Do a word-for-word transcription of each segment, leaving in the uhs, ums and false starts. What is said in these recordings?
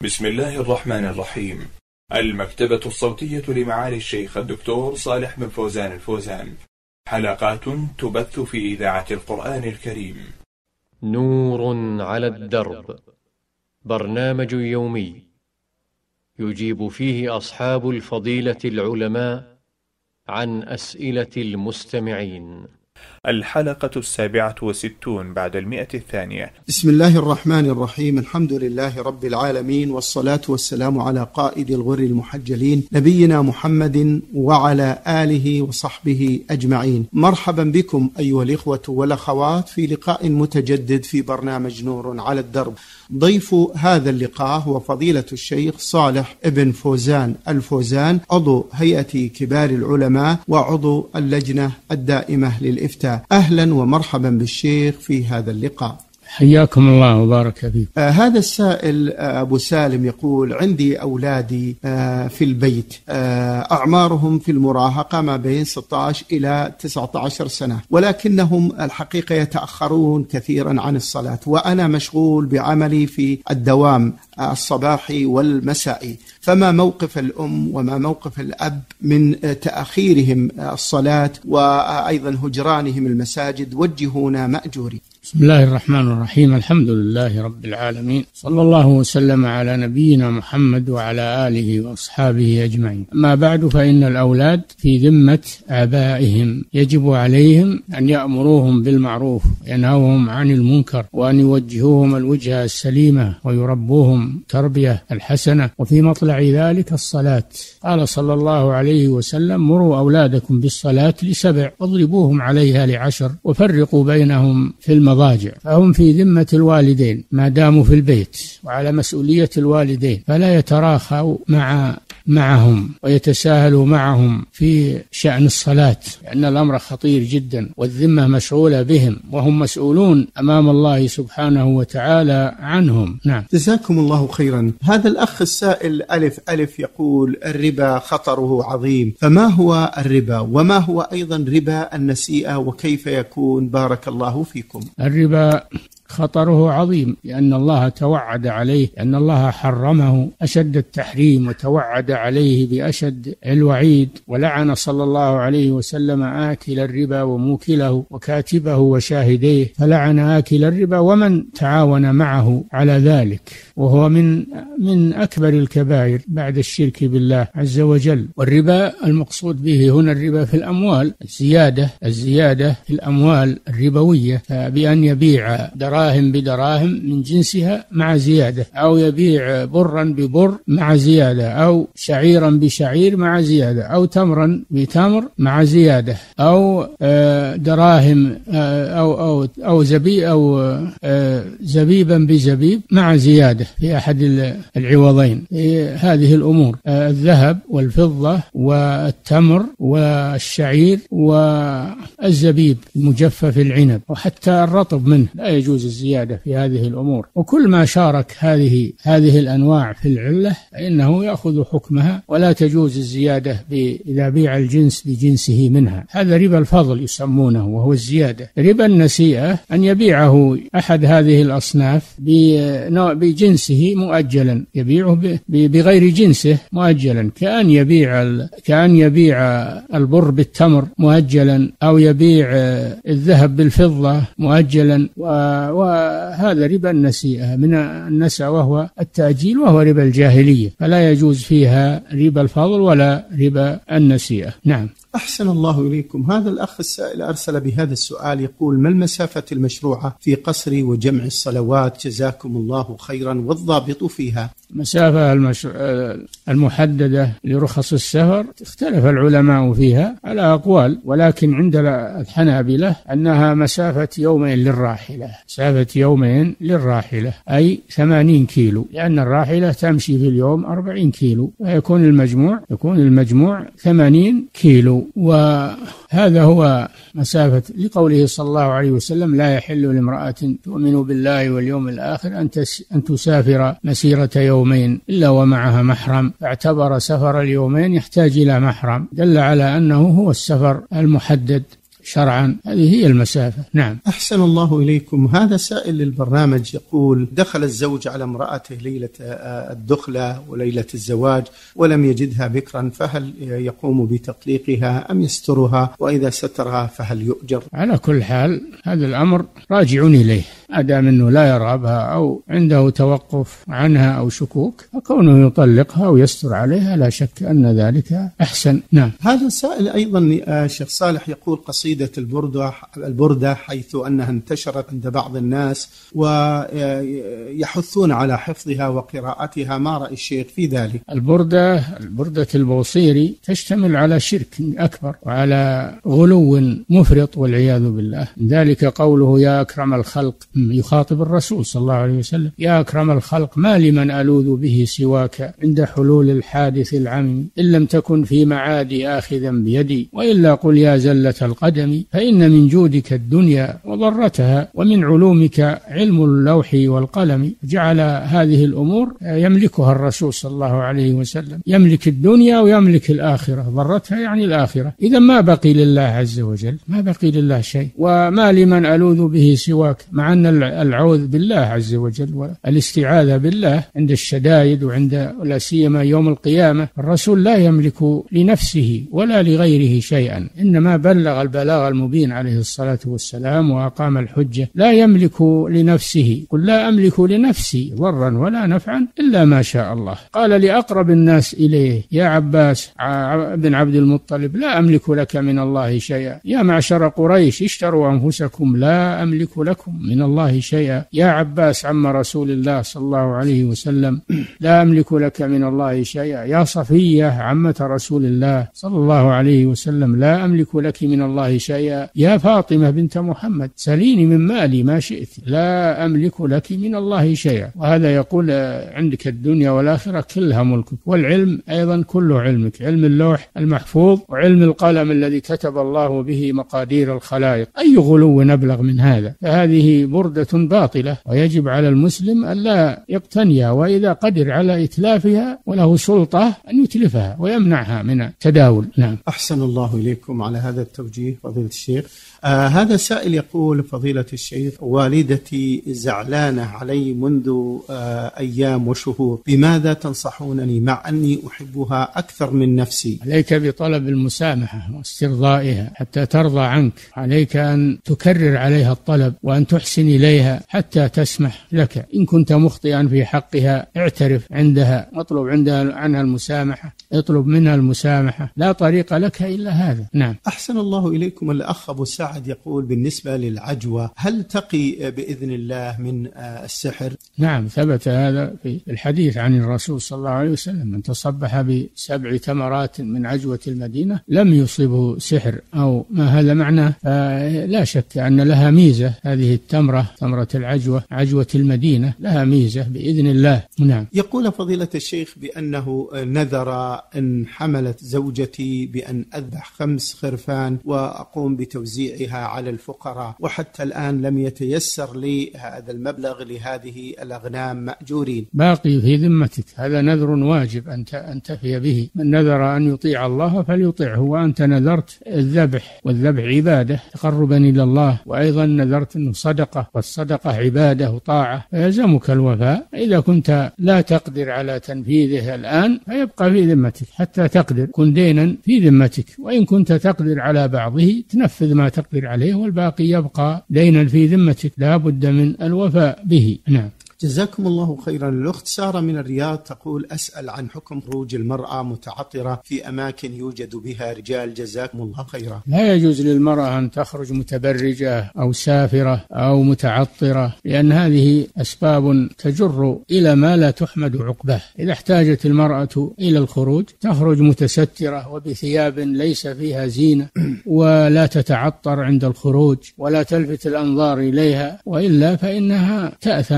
بسم الله الرحمن الرحيم. المكتبة الصوتية لمعالي الشيخ الدكتور صالح بن فوزان الفوزان، حلقات تبث في إذاعة القرآن الكريم. نور على الدرب، برنامج يومي يجيب فيه أصحاب الفضيلة العلماء عن أسئلة المستمعين. الحلقة السابعة والستون بعد المئة الثانية. بسم الله الرحمن الرحيم. الحمد لله رب العالمين، والصلاة والسلام على قائد الغر المحجلين نبينا محمد وعلى آله وصحبه أجمعين. مرحبا بكم أيها الإخوة والأخوات في لقاء متجدد في برنامج نور على الدرب. ضيف هذا اللقاء هو فضيلة الشيخ صالح بن فوزان الفوزان، عضو هيئة كبار العلماء وعضو اللجنة الدائمة للإفتاء. أهلا ومرحبا بالشيخ في هذا اللقاء. حياكم الله وبارك فيك. آه هذا السائل آه أبو سالم يقول: عندي أولادي آه في البيت، آه أعمارهم في المراهقة ما بين ستة عشر إلى تسعة عشر سنة، ولكنهم الحقيقة يتأخرون كثيرا عن الصلاة، وأنا مشغول بعملي في الدوام آه الصباحي والمسائي، فما موقف الأم وما موقف الأب من آه تأخيرهم آه الصلاة وأيضا هجرانهم المساجد؟ وجهونا مأجوري. بسم الله الرحمن الرحيم. الحمد لله رب العالمين، صلى الله وسلم على نبينا محمد وعلى آله وأصحابه أجمعين. أما بعد، فإن الأولاد في ذمة آبائهم، يجب عليهم أن يأمروهم بالمعروف وينهوهم عن المنكر، وأن يوجهوهم الوجهة السليمة ويربوهم تربية الحسنة، وفي مطلع ذلك الصلاة. قال صلى الله عليه وسلم: مروا أولادكم بالصلاة لسبع واضربوهم عليها لعشر وفرقوا بينهم في المضاجع. فهم في ذمة الوالدين ما داموا في البيت، وعلى مسؤولية الوالدين، فلا يتراخوا مع معهم ويتساهلوا معهم في شأن الصلاة، لأن الأمر خطير جدا، والذمة مشغولة بهم، وهم مسؤولون أمام الله سبحانه وتعالى عنهم. نعم. جزاكم الله خيرا. هذا الأخ السائل ألف ألف يقول: الربا خطره عظيم، فما هو الربا، وما هو أيضا ربا النسيئة، وكيف يكون؟ بارك الله فيكم. الربا خطره عظيم، لأن الله توعد عليه، لأن الله حرمه أشد التحريم، وتوعد عليه بأشد الوعيد، ولعن صلى الله عليه وسلم آكل الربا وموكله وكاتبه وشاهديه، فلعن آكل الربا ومن تعاون معه على ذلك، وهو من من أكبر الكبائر بعد الشرك بالله عز وجل. والربا المقصود به هنا الربا في الأموال، الزيادة الزيادة في الأموال الربوية، بأن يبيع دراهم بدراهم من جنسها مع زيادة، أو يبيع برا ببر مع زيادة، أو شعيرا بشعير مع زيادة، أو تمرا بتمر مع زيادة، أو دراهم أو أو أو زبيب أو زبيبا بزبيب مع زيادة في أحد العوضين. هذه الأمور: الذهب والفضة والتمر والشعير والزبيب المجفف العنب، وحتى الرطب منه لا يجوز الزيادة في هذه الأمور. وكل ما شارك هذه هذه الأنواع في العلة فإنه يأخذ حكمها، ولا تجوز الزيادة إذا بيع الجنس بجنسه منها. هذا ربا الفضل يسمونه، وهو الزيادة. ربا النسيئة أن يبيعه أحد هذه الأصناف بجنسه مؤجلا، يبيعه بغير جنسه مؤجلا، كأن يبيع كأن يبيع البر بالتمر مؤجلا، أو يبيع الذهب بالفضة مؤجلا، وهذا ربا النسيئة من النسى، وهو التأجيل، وهو ربا الجاهلية، فلا يجوز فيها ربا الفضل ولا ربا النسيئة. نعم. أحسن الله إليكم. هذا الأخ السائل أرسل بهذا السؤال يقول: ما المسافة المشروعة في قصر وجمع الصلوات؟ جزاكم الله خيرا، والضابط فيها. مسافة المشروع المحددة لرخص السفر اختلف العلماء فيها على أقوال، ولكن عند الحنابلة أنها مسافة يومين للراحلة، مسافة يومين للراحلة أي ثمانين كيلو، لأن الراحلة تمشي في اليوم أربعين كيلو، ويكون المجموع يكون المجموع ثمانين كيلو. وهذا هو مسافة، لقوله صلى الله عليه وسلم: لا يحل لامرأة تؤمن بالله واليوم الآخر أن تسافر مسيرة يومين إلا ومعها محرم، فاعتبر سفر اليومين يحتاج إلى محرم، دل على أنه هو السفر المحدد شرعا، هذه هي المسافة. نعم. أحسن الله إليكم. هذا سائل للبرنامج يقول: دخل الزوج على امرأته ليلة الدخلة وليلة الزواج ولم يجدها بكرا، فهل يقوم بتطليقها أم يسترها؟ وإذا سترها فهل يؤجر؟ على كل حال هذا الأمر راجعون إليه، أدام أنه لا يرغبها أو عنده توقف عنها أو شكوك، فكونه يطلقها ويستر عليها لا شك أن ذلك أحسن. نعم. هذا سائل أيضا شيخ صالح يقول: قصيدة البردة البردة حيث أنها انتشرت عند بعض الناس ويحثون على حفظها وقراءتها، ما رأي الشيخ في ذلك؟ البردة البردة البوصيري تشتمل على شرك أكبر وعلى غلو مفرط والعياذ بالله. ذلك قوله: يا أكرم الخلق، يخاطب الرسول صلى الله عليه وسلم: يا أكرم الخلق ما لمن ألوذ به سواك عند حلول الحادث العميم، إن لم تكن في معادي آخذا بيدي، وإلا قل يا زلة القدم، فإن من جودك الدنيا وضرتها، ومن علومك علم اللوح والقلم. جعل هذه الأمور يملكها الرسول صلى الله عليه وسلم، يملك الدنيا ويملك الآخرة، ضرتها يعني الآخرة. إذا ما بقي لله عز وجل، ما بقي لله شيء. وما لمن ألوذ به سواك، مع أن العوذ بالله عز وجل والاستعاذة بالله عند الشدائد وعند لا سيما يوم القيامة، الرسول لا يملك لنفسه ولا لغيره شيئا، إنما بلغ البلاغ المبين عليه الصلاة والسلام وأقام الحجة. لا يملك لنفسه، قل لا أملك لنفسي ضرا ولا نفعا إلا ما شاء الله. قال لأقرب الناس إليه: يا عباس بن عبد المطلب، لا أملك لك من الله شيئا. يا معشر قريش اشتروا أنفسكم، لا أملك لكم من الله شيئا. يا عباس عم رسول الله صلى الله عليه وسلم، لا أملك لك من الله شيئا. يا صفية عمة رسول الله صلى الله عليه وسلم، لا أملك لك من الله شيئا. يا فاطمة بنت محمد، سليني من مالي ما شئت، لا أملك لك من الله شيئا. وهذا يقول عندك الدنيا والآخرة كلها ملكك، والعلم أيضا كله علمك، علم اللوح المحفوظ وعلم القلم الذي كتب الله به مقادير الخلائق. أي غلو نبلغ من هذا؟ فهذه بردة باطلة، ويجب على المسلم أن لا يقتنيها، وإذا قدر على إتلافها وله سلطة أن يتلفها ويمنعها من التداول. نعم. أحسن الله إليكم على هذا التوجيه فضيلة الشيخ. آه هذا سائل يقول: فضيلة الشيخ، والدتي زعلانة علي منذ آه أيام وشهور، بماذا تنصحونني مع أني أحبها أكثر من نفسي؟ عليك بطلب المسامحة واسترضائها حتى ترضى عنك، عليك أن تكرر عليها الطلب وأن تحسن إليها حتى تسمح لك. إن كنت مخطئا في حقها اعترف عندها، واطلب عندها عنها المسامحة، اطلب منها المسامحة، لا طريق لك إلا هذا. نعم. أحسن الله إليكم. الأخ أبو سعد يقول: بالنسبة للعجوة هل تقي بإذن الله من السحر؟ نعم، ثبت هذا في الحديث عن الرسول صلى الله عليه وسلم: من تصبح بسبع تمرات من عجوة المدينة لم يصبه سحر، أو ما هذا معناه. لا شك أن لها ميزة، هذه التمرة تمرة العجوة، عجوة المدينة، لها ميزة بإذن الله. نعم. يقول فضيلة الشيخ بأنه نذر أن حملت زوجتي بأن أذبح خمس خرفان وأقوم بتوزيعها على الفقراء، وحتى الآن لم يتيسر لي هذا المبلغ لهذه الأغنام مأجورين. باقي في ذمتك، هذا نذر واجب أن تفي به. من نذر أن يطيع الله فليطيعه، وأنت نذرت الذبح، والذبح عبادة تقربا إلى الله، وأيضا نذرت أنه صدقة، والصدقة عبادة وطاعة، فيلزمك الوفاء. إذا كنت لا تقدر على تنفيذه الآن فيبقى في ذمتك حتى تقدر، كن دينا في ذمتك، وإن كنت تقدر على بعضه تنفذ ما تقدر عليه، والباقي يبقى دينا في ذمتك، لا بد من الوفاء به. نعم. جزاكم الله خيرا. الأخت سارة من الرياض تقول: أسأل عن حكم خروج المرأة متعطرة في أماكن يوجد بها رجال، جزاكم الله خيرا. لا يجوز للمرأة أن تخرج متبرجة أو سافرة أو متعطرة، لأن هذه أسباب تجر إلى ما لا تحمد عقباه. إذا احتاجت المرأة إلى الخروج تخرج متسترة وبثياب ليس فيها زينة، ولا تتعطر عند الخروج ولا تلفت الأنظار إليها، وإلا فإنها تأثم في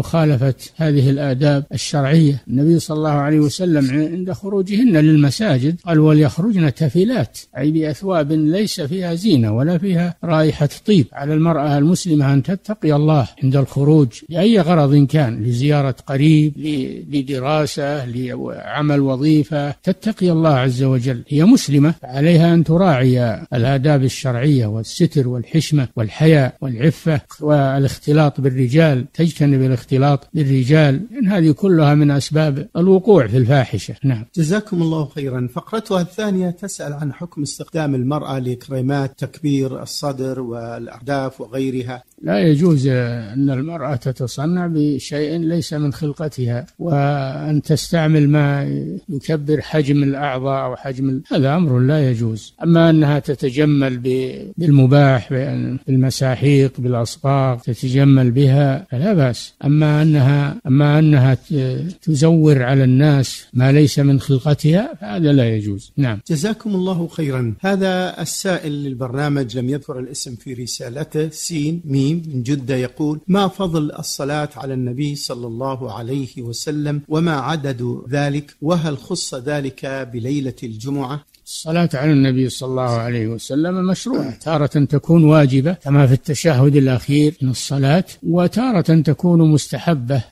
مخالفة هذه الآداب الشرعية. النبي صلى الله عليه وسلم عند خروجهن للمساجد قال وليخرجن تفلات، أي بأثواب ليس فيها زينة ولا فيها رائحة طيب. على المرأة المسلمة أن تتقي الله عند الخروج لأي غرض كان، لزيارة قريب، لدراسة، لعمل وظيفة، تتقي الله عز وجل، هي مسلمة، عليها أن تراعي الآداب الشرعية والستر والحشمة والحياء والعفة والاختلاط بالرجال، تجتنب الاختلاط بالرجال، إن هذه كلها من أسباب الوقوع في الفاحشة. نعم. جزاكم الله خيرا. فقرتها الثانية تسأل عن حكم استخدام المرأة لكريمات تكبير الصدر والأرداف وغيرها. لا يجوز أن المرأة تتصنع بشيء ليس من خلقتها، وأن تستعمل ما يكبر حجم الأعضاء أو حجم، هذا أمر لا يجوز. أما أنها تتجمل بالمباح، بالمساحيق، بالأصباغ، تتجمل بها فلا بأس. أما أنها أما أنها تزور على الناس ما ليس من خلقتها فهذا لا يجوز. نعم. جزاكم الله خيرا. هذا السائل للبرنامج لم يذكر الاسم في رسالته، سين ميم من جدة، يقول: ما فضل الصلاة على النبي صلى الله عليه وسلم وما عدد ذلك، وهل خص ذلك بليلة الجمعة؟ الصلاة على النبي صلى الله عليه وسلم مشروعة، تارة تكون واجبة كما في التشهد الأخير من الصلاة، وتارة تكون مستحبة،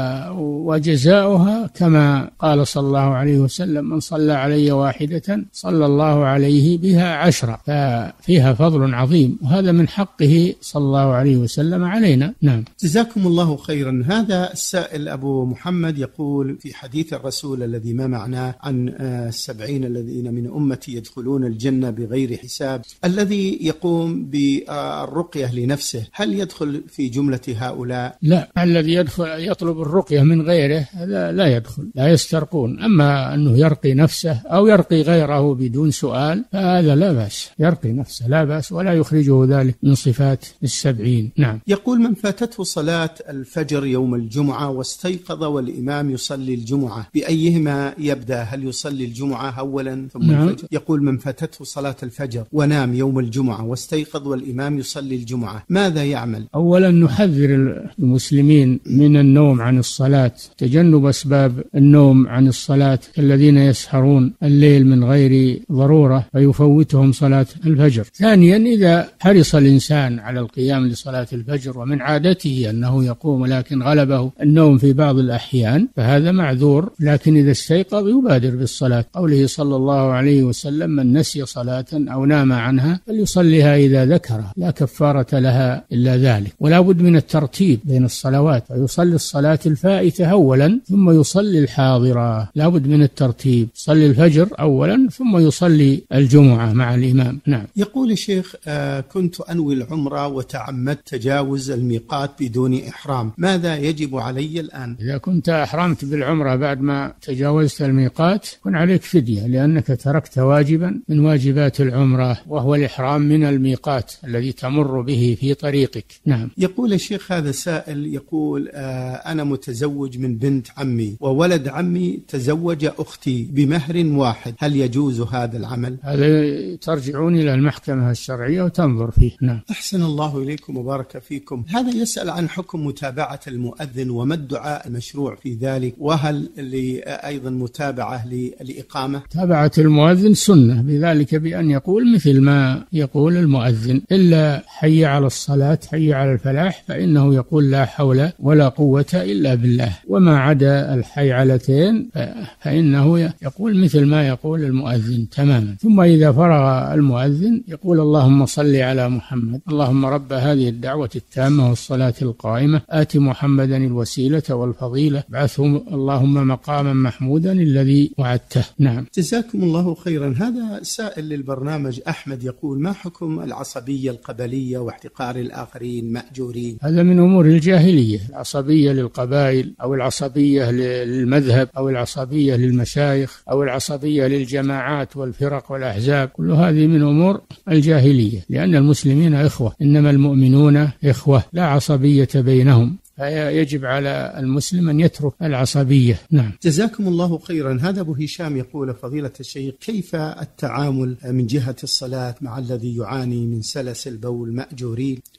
وجزاؤها كما قال صلى الله عليه وسلم: من صلى علي واحدة صلى الله عليه بها عشرة، ففيها فضل عظيم، وهذا من حقه صلى الله عليه وسلم علينا. نعم. جزاكم الله خيرا. هذا السائل أبو محمد يقول في حديث الرسول الذي ما معناه عن السبعين الذين من أمتي يدخلون الجنة بغير حساب، الذي يقوم بالرقية لنفسه، هل يدخل في جملة هؤلاء؟ لا، الذي يدخل يطلب الرقية من غيره هذا لا يدخل، لا يسترقون. أما أنه يرقي نفسه أو يرقي غيره بدون سؤال فهذا لا بأس، يرقي نفسه لا بأس، ولا يخرجه ذلك من صفات السبعين. نعم. يقول: من فاتته صلاة الفجر يوم الجمعة واستيقظ والإمام يصلي الجمعة، بأيهما يبدأ؟ هل يصلي الجمعة أولا ثم نعم. الفجر؟ يقول: من فاتته صلاة الفجر ونام يوم الجمعة واستيقظ والإمام يصلي الجمعة، ماذا يعمل؟ أولا نحذر المسلمين من النوم عن الصلاة، تجنب أسباب النوم عن الصلاة، الذين يسهرون الليل من غير ضرورة فيفوتهم صلاة الفجر. ثانيا إذا حرص الإنسان على القيام لصلاة الفجر ومن عادته أنه يقوم لكن غلبه النوم في بعض الأحيان فهذا معذور، لكن إذا استيقظ يبادر بالصلاة، قوله صلى الله عليه وسلم: من نسي صلاة أو نام عنها فليصليها إذا ذكرها، لا كفارة لها إلا ذلك. ولا بد من الترتيب بين الصلوات، فيصلي الصلاة الفائتة أولا ثم يصلي الحاضرة، لا بد من الترتيب، يصلي الفجر أولا ثم يصلي الجمعة مع الإمام. نعم. يقول الشيخ: آه كنت أنوي العمرة وتعمدت تجاوز الميقات بدون إحرام، ماذا يجب علي الآن؟ إذا كنت أحرمت بالعمرة بعد ما تجاوزت الميقات كن عليك فدية، لأنك تركت واجبا من واجبات العمرة، وهو الإحرام من الميقات الذي تمر به في طريقك. نعم. يقول الشيخ هذا سائل يقول: آه أنا متزوج من بنت عمي، وولد عمي تزوج أختي بمهر واحد، هل يجوز هذا العمل؟ هذا ترجعون إلى المحكمة الشرعية وتنظر فيه. نعم. أحسن الله إليكم وبارك فيكم. هذا يسأل عن حكم متابعة المؤذن وما الدعاء المشروع في ذلك، وهل أيضا متابعة للإقامة؟ متابعة المؤذن سنة، بذلك بأن يقول مثل ما يقول المؤذن، إلا حي على الصلاة حي على الفلاح فإنه يقول لا حول ولا قوة إلا بالله، وما عدا الحيعلتين فإنه يقول مثل ما يقول المؤذن تماما. ثم إذا فرغ المؤذن يقول: اللهم صل على محمد، اللهم رب هذه الدعوة التامة والصلاة القائمة آت محمدا الوسيلة والفضيلة ابعثه اللهم مقاما محمودا الذي وعدته. نعم. جزاكم الله خيرا. هذا سائل للبرنامج أحمد يقول: ما حكم العصبية القبلية واحتقار الآخرين مأجورين؟ هذا من أمور الجاهلية، العصبية للقبائل أو العصبية للمذهب أو العصبية للمشايخ أو العصبية للجماعات والفرق والأحزاب، كل هذه من أمور الجاهلية، لأن المسلمين إخوة، إنما المؤمنون إخوة، لا عصبية بينهم، فيجب على المسلم أن يترك العصبية. نعم. جزاكم الله خيرا. هذا أبو هشام يقول: فضيلة الشيخ، كيف التعامل من جهة الصلاة مع الذي يعاني من سلس البول مأجورين؟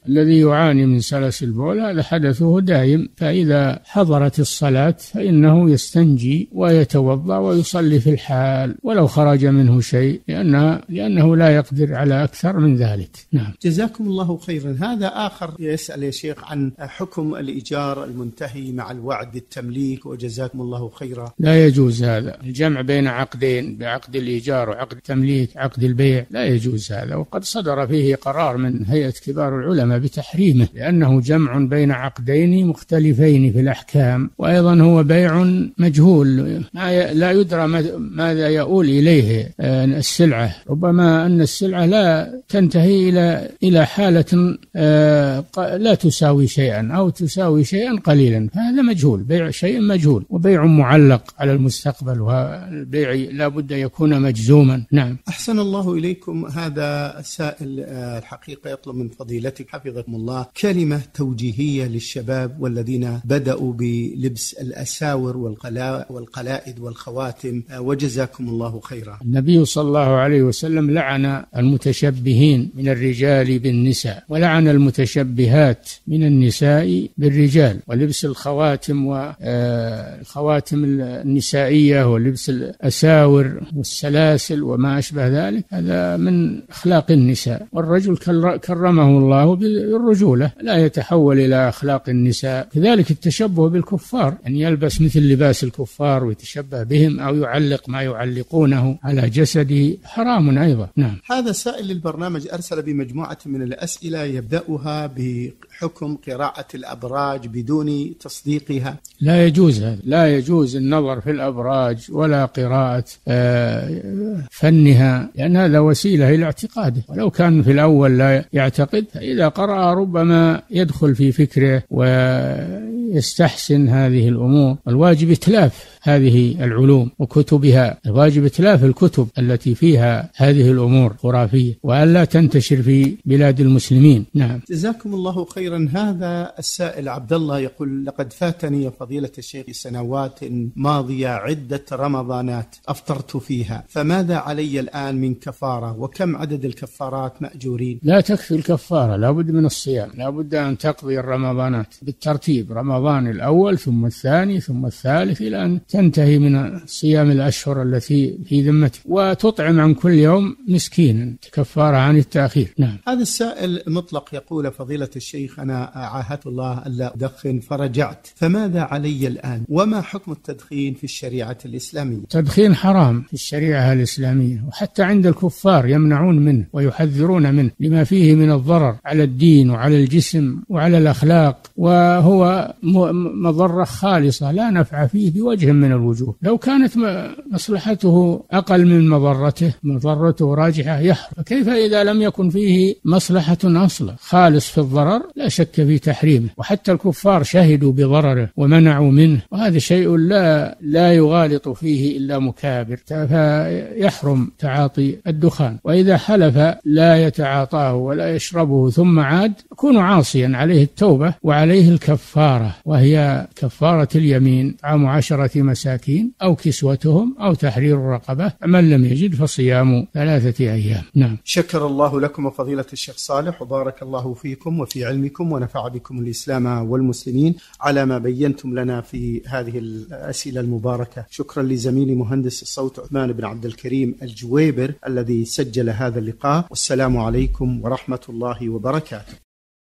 الذي يعاني من سلس البول هذا حدثه دائم، فإذا حضرت الصلاة فإنه يستنجي ويتوضأ ويصلي في الحال ولو خرج منه شيء، لأنه, لأنه لا يقدر على أكثر من ذلك. نعم. جزاكم الله خيرا. هذا آخر يسأل يا شيخ عن حكم الإيجار المنتهي مع الوعد التمليك، وجزاكم الله خيرا. لا يجوز هذا الجمع بين عقدين، بعقد الإيجار وعقد التمليك، عقد البيع، لا يجوز هذا، وقد صدر فيه قرار من هيئة كبار العلماء بتحريمه، لأنه جمع بين عقدين مختلفين في الأحكام، وأيضا هو بيع مجهول لا يدرى ماذا يؤول إليه السلعة، ربما أن السلعة لا تنتهي إلى إلى حالة لا تساوي شيئا أو تساوي شيئا قليلا، هذا مجهول، بيع شيء مجهول وبيع معلق على المستقبل، والبيع لا بد يكون مجزوما. نعم. أحسن الله إليكم. هذا السائل الحقيقة يطلب من فضيلتك حفظكم الله كلمة توجيهية للشباب والذين بدأوا بلبس الأساور والقلائد والخواتم، وجزاكم الله خيرا. النبي صلى الله عليه وسلم لعن المتشبهين من الرجال بالنساء، ولعن المتشبهات من النساء بالرجال، ولبس الخواتم والخواتم النسائية ولبس الأساور والسلاسل وما أشبه ذلك، هذا من أخلاق النساء، والرجل كرمه الله بالرجولة لا يتحول إلى أخلاق النساء. كذلك التشبه بالكفار، أن يلبس مثل لباس الكفار ويتشبه بهم أو يعلق ما يعلقونه على جسده حرام أيضا. نعم. هذا سائل للبرنامج أرسل بمجموعة من الأسئلة يبدأها بحكم قراءة الأبراج بدون تصديقها. لا يجوز هذا، لا يجوز النظر في الأبراج ولا قراءة فنها، لأن هذا وسيلة إلى اعتقاده، ولو كان في الأول لا يعتقد، فإذا قرأ ربما يدخل في فكره ويستحسن هذه الأمور. الواجب إتلاف هذه العلوم وكتبها، الواجب إتلاف الكتب التي فيها هذه الأمور خرافية، وألا تنتشر في بلاد المسلمين. نعم. جزاكم الله خيرا. هذا السائل عبد الله يقول: لقد فاتني يا فضيلة الشيخ سنوات ماضية عدة رمضانات أفطرت فيها، فماذا علي الآن من كفارة، وكم عدد الكفارات مأجورين؟ لا تكفي الكفارة، لا بد من الصيام، لا بد أن تقضي الرمضانات بالترتيب، رمضان الأول ثم الثاني ثم الثالث إلى أن تنتهي من صيام الأشهر التي في ذمتك، وتطعم عن كل يوم مسكينا كفارة عن التأخير. نعم. هذا السائل مطلق يقول: فضيلة الشيخ، أنا عاهدت الله ألا أدخن فرجعت، فماذا علي الآن، وما حكم التدخين في الشريعة الإسلامية؟ التدخين حرام في الشريعة الإسلامية، وحتى عند الكفار يمنعون منه ويحذرون منه لما فيه من الضرر على الدين وعلى الجسم وعلى الأخلاق، وهو مضرة خالصة لا نفع فيه بوجه من الوجوه. لو كانت مصلحته أقل من مضرته، مضرته راجحة، يحرم. فكيف إذا لم يكن فيه مصلحة أصلا خالص في الضرر؟ لا شك في تحريمه، وحتى الكفار شهدوا بضرره ومنعوا منه، وهذا شيء لا لا يغالط فيه إلا مكابر، فيحرم تعاطي الدخان. وإذا حلف لا يتعاطاه ولا يشربه ثم عاد يكون عاصيا، عليه التوبة وعليه الكفارة، وهي كفارة اليمين، طعام عشرة مساكين أو كسوتهم أو تحرير رقبة، من لم يجد فصيام ثلاثة أيام. نعم. شكر الله لكم وفضيلة الشيخ صالح، وبارك الله فيكم وفي علمكم، ونفع بكم الإسلام والمسلمين على ما بينتم لنا في هذه الأسئلة المباركة. شكرا لزميلي مهندس الصوت عثمان بن عبد الكريم الجويبر الذي سجل هذا اللقاء، والسلام عليكم ورحمة الله وبركاته.